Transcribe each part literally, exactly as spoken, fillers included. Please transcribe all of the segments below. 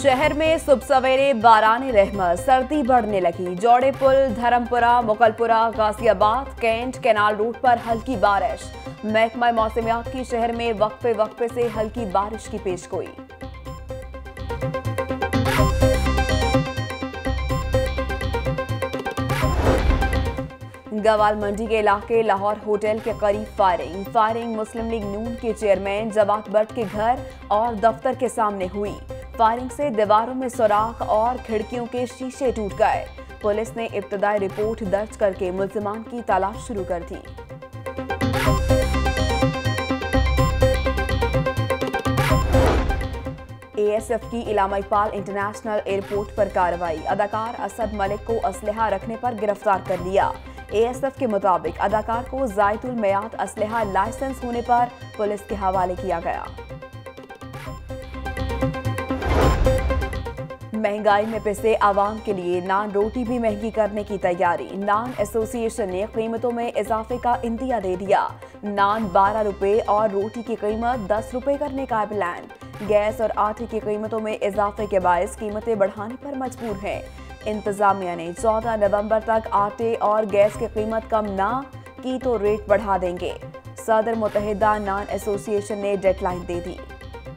शहर में सुबह सवेरे बाराने रहमत, सर्दी बढ़ने लगी। Jorey Pul, Dharampura, Mughalpura, Ghaziabad, cantt, canal road पर हल्की बारिश। महकमा मौसमियात की शहर में वक्फे वक्फे से हल्की बारिश की पेशगोई। गवाल मंडी के इलाके लाहौर होटल के करीब firing firing Muslim League Noon के चेयरमैन जवाद भट्ट के घर और दफ्तर के सामने हुई। फायरिंग से दीवारों में सुराख और खिड़कियों के शीशे टूट गए। पुलिस ने इब्तदाई रिपोर्ट दर्ज करके मुल्जिमान की तलाश शुरू कर दी। एएसएफ की इलामा इकबाल इंटरनेशनल एयरपोर्ट पर कार्रवाई। अदाकार असद मलिक को असलहा रखने पर गिरफ्तार कर लिया। एएसएफ के मुताबिक अदाकार को जायदुल मियाद असलहा लाइसेंस होने पर पुलिस के हवाले किया गया। महंगाई में पिसे आवाम के लिए नान रोटी भी महंगी करने की तैयारी। नान एसोसिएशन ने कीमतों में इजाफे का इंदिया दे दिया। नान बारह रुपए और रोटी की कीमत दस रुपए करने का प्लान। गैस और आटे की कीमतों में इजाफे के बायस कीमतें बढ़ाने पर मजबूर हैं। इंतजामिया ने चौदह नवंबर तक आटे और गैस की कीमत कम ना की तो रेट बढ़ा देंगे। सदर मुत्तहिदा नान एसोसिएशन ने डेडलाइन दे दी।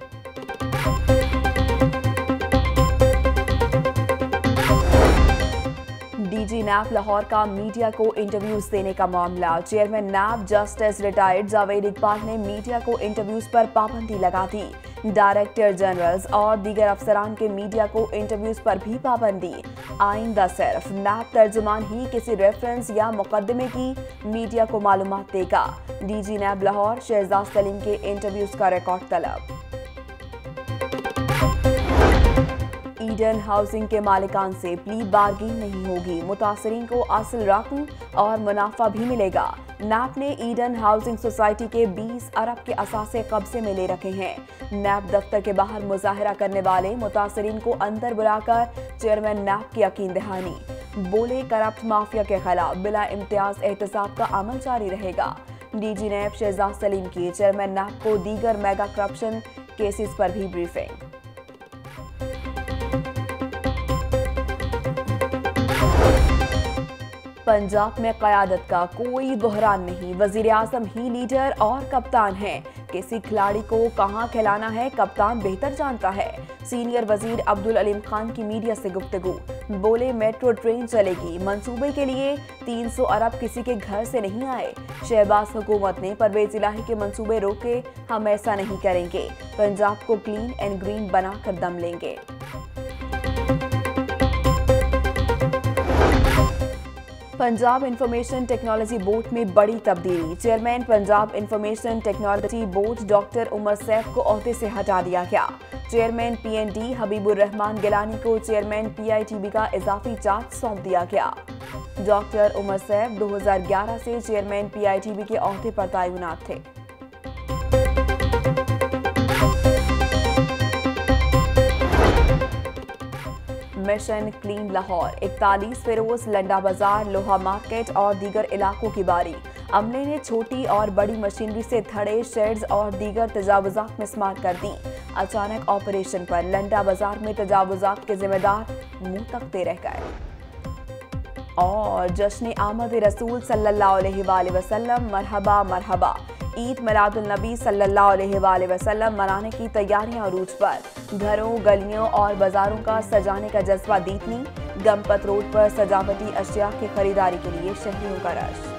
डीजी नैब लाहौर का मीडिया को इंटरव्यूज देने का मामला। Chairman NAB justice retired Javed Iqbal ने मीडिया को इंटरव्यूज पर पाबंदी लगा दी। डायरेक्टर जनरल्स और दीगर अफसरान के मीडिया को इंटरव्यूज पर भी पाबंदी। आइंदा सिर्फ नैब तर्जुमान ही किसी रेफरेंस या मुकदमे की मीडिया को मालूमात देगा। डीजी नैब लाहौर शहजाद सलीम के इंटरव्यूज का रिकॉर्ड तलब। ईडन हाउसिंग के मालिकान से प्ली बार्गिन नहीं होगी। मुतासरीन को असल रकम और मुनाफा भी मिलेगा। नैब ने ईडन हाउसिंग सोसाइटी के बीस अरब के असासे कब्जे में ले रखे हैं। नैब दफ्तर के बाहर मुजाहरा करने वाले मुतासरीन को अंदर बुलाकर चेयरमैन नैब की यकीन दहानी। बोले करप्ट माफिया के खिलाफ बिला इम्तियाज एहतसाब का अमल जारी रहेगा। डीजी नैब शहजाद सलीम की चेयरमैन नैब को दीगर मेगा करप्शन केसेस पर भी ब्रीफिंग। पंजाब में क़यादत का कोई बहरान नहीं। वज़ीर आज़म ही लीडर और कप्तान है। किसी खिलाड़ी को कहां खिलाना है कप्तान बेहतर जानता है। सीनियर वजीर अब्दुल अलीम खान की मीडिया से गुफ्तगू। बोले मेट्रो ट्रेन चलेगी। मंसूबे के लिए तीन सौ अरब किसी के घर से नहीं आए। शहबाज हुकूमत ने परवेज इलाही के मंसूबे रोके, हम ऐसा नहीं करेंगे। पंजाब को क्लीन एंड ग्रीन बनाकर दम लेंगे। पंजाब इंफॉर्मेशन टेक्नोलॉजी बोर्ड में बड़ी तब्दीली। Chairman Punjab information technology board doctor Umar Saif को ओहदे से हटा दिया गया। चेयरमैन पीएनडी हबीबुर रहमान गिलानी को चेयरमैन पीआईटीबी का इजाफी चार्ज सौंप दिया गया। डॉक्टर उमर सैफ दो हज़ार ग्यारह से चेयरमैन पीआईटीबी के ओहदे पर तैनात थे। Mission clean Lahore. इकतालीस फिरोज, लंडा बाजार, लोहा मार्केट और दीगर इलाकों की बारी। अमले ने छोटी और बड़ी मशीनरी से थड़े, शेड्स और दीगर तजावुजात मिसमार कर दी। अचानक ऑपरेशन पर लंडा बाजार में तजावुजात के जिम्मेदार मुंह तकते रह गए। और जश्न आमद रसूल सल्लल्लाहु अलैहि वसल्लम मरहबा मरहबा। ईद मिलादुल नबी सल्लल्लाहु अलैहि वसल्लम मनाने की तैयारियां अरूज पर। घरों, गलियों और बाजारों का सजाने का जज्बा दीदनी। गमपत रोड पर सजावटी अशिया की खरीदारी के लिए शहरियों का रश।